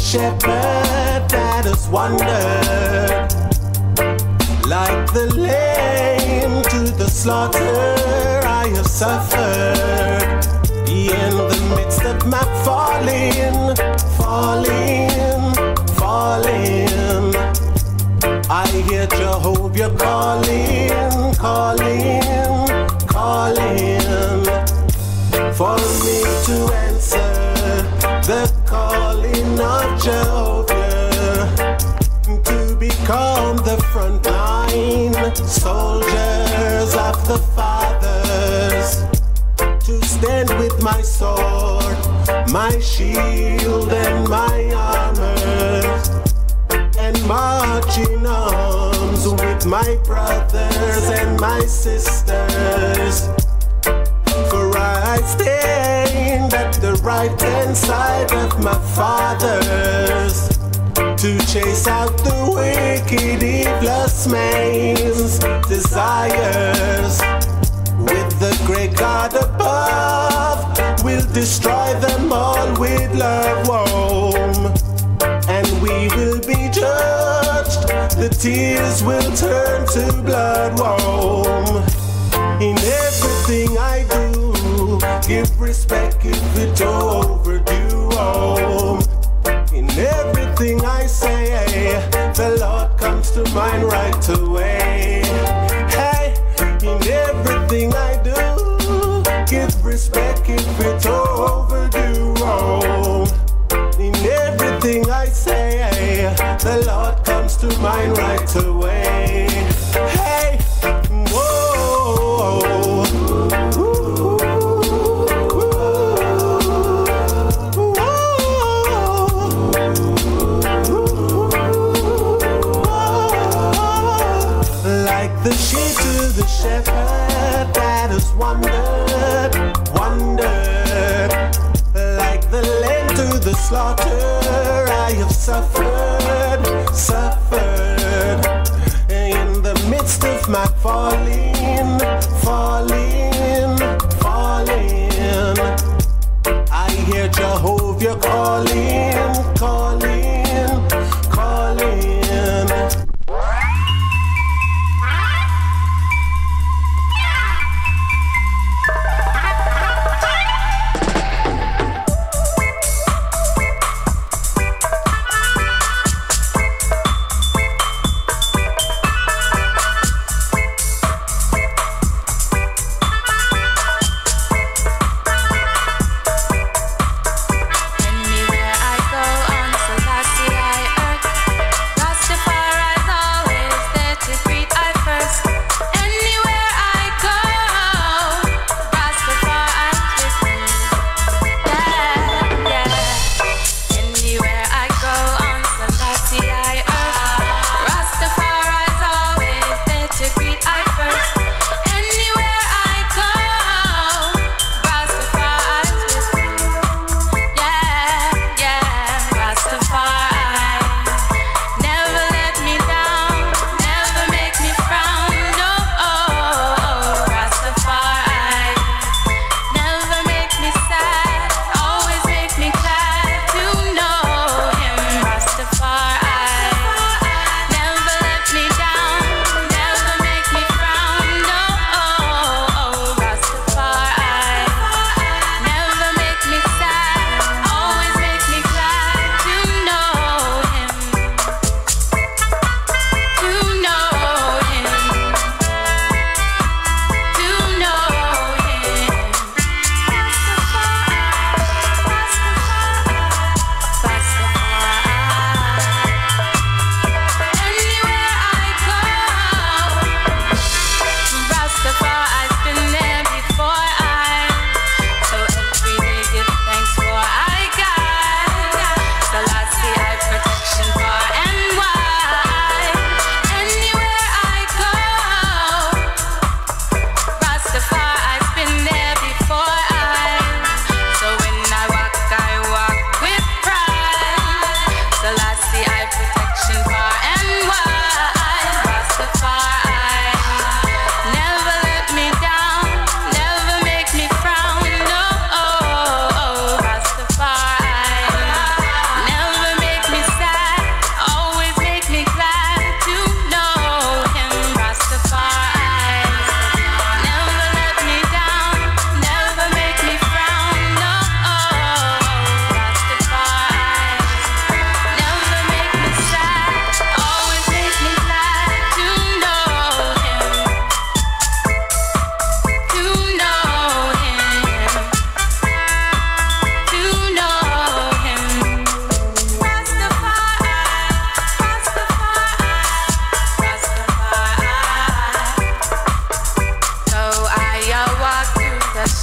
shepherd that has wandered, like the lamb to the slaughter. I have suffered in the midst of my falling. I hear Jehovah calling for me to answer the calling of Jehovah, to become the frontline soldiers of the fathers, to stand with my sword, my shield and my armor, and march in arms with my brothers and my sisters. For I stand at the right hand side of my fathers, to chase out the wicked, evilest man's desires. With the great God above, we'll destroy them all with love. Whoa. And we will be judged. The tears will turn to blood. Whoa. In everything I do, give respect if it's overdue. Oh. In everything I say, the Lord comes to mind right away. Hey, in everything I do, give respect if it's overdue. Oh. In everything I say, the Lord comes to mind right away. Hey, whoa, like the sheep to the shepherd that has wandered, like the lamb to the slaughter. I have suffered in the midst of my falling. I hear Jehovah calling. When me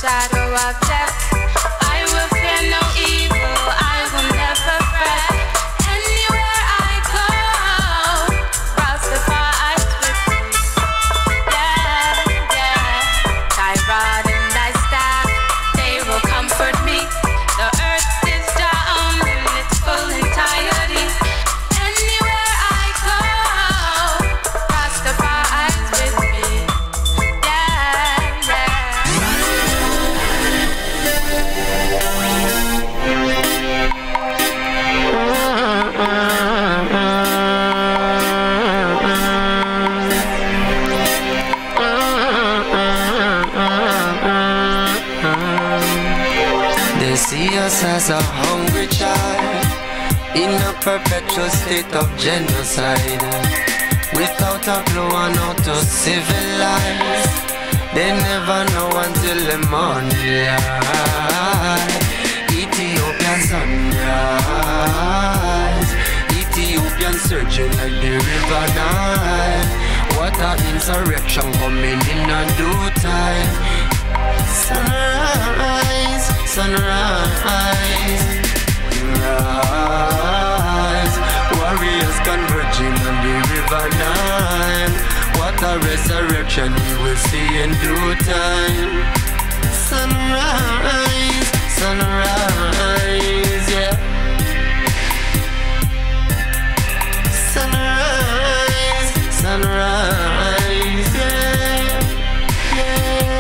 shadow of death. I will fear no evil, I will never fret. Anywhere I go, Rastafari's with me. Yeah, yeah. Thy rod and thy staff, they will comfort me. The earth is down in its full entirety. Anywhere I go, Rastafari's with me. Yeah, yeah. They see us as a hungry child in a perpetual state of genocide, without a clue on how to civilize. They never know until the morning light. Ethiopian sunrise, Ethiopian surging like the river Nile. What a insurrection coming in a due time. Sunrise, sunrise, rise. Warriors converging on the river Nile. What a resurrection we will see in due time. Sunrise, sunrise, yeah. Sunrise, sunrise, yeah, yeah.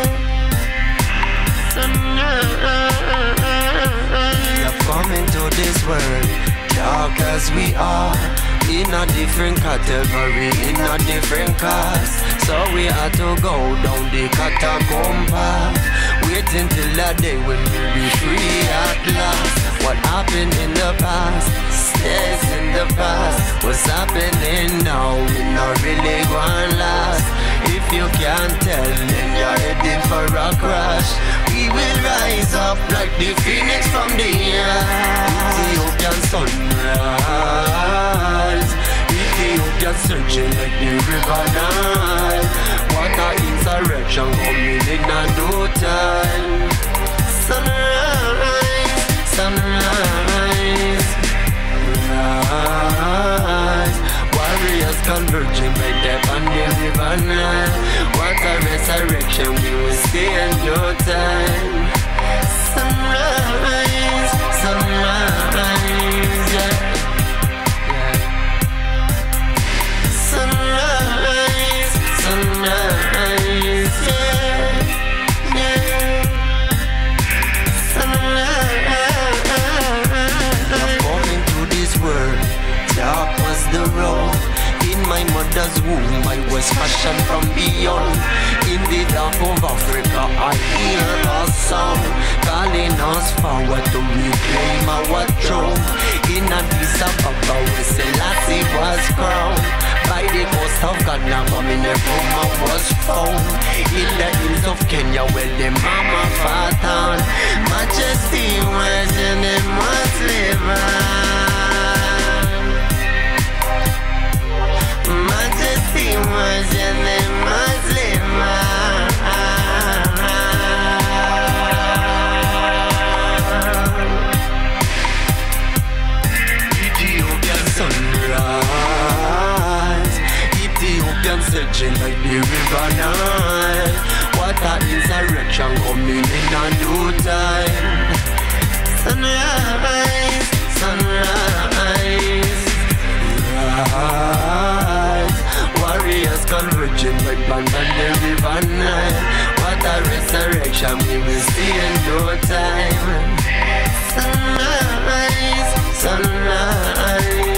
We have come into this world, dark as we are, in a different category, in a different class. So we had to go down the catacomb path, waiting till that day when we'll be free at last. What happened in the past stays in the past. What's happening now, we not really gonna last. If you can't tell, then you're heading for a crash. We will rise up like the phoenix from the earth. Ethiopian sunrise, Ethiopian surging like the river Nile. What a insurrection coming in a no time. Sunrise, sunrise, rise. Warriors converging like death on the river Nile. What a resurrection we will see in no time. Sunrise, sunrise, yeah. Sunrise, sunrise, yeah, yeah. Sunrise. I'm coming to this world, dark was the road. In my mother's womb, I was fashioned from beyond. In the dark of Africa, I hear a song calling us forward to reclaim our throne. In Addis Ababa, where Selassie was crowned. By the coast of Ghana, mommy Neffa was found. In the hills of Kenya, where the mama fought on. Majesty was in the Muslim. Majesty was in the Muslim. Ethiopian sunrise, Ethiopian surging like the river Nile. What a insurrection coming in a new time. Sunrise, sunrise, rise. Warriors converging like band on the river Nile. What a resurrection we will see in no time. Sunrise, sunrise.